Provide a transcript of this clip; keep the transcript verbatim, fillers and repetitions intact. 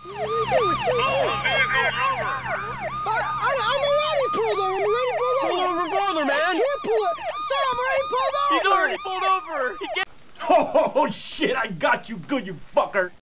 What are you doing? Pull the vehicle over. I, I, I'm already pulled over. I'm ready to pull over. Pull over further, man. I can't pull it. Sir, I'm already pulled over. He's already pulled over. He gets Oh, shit, I got you good, you fucker.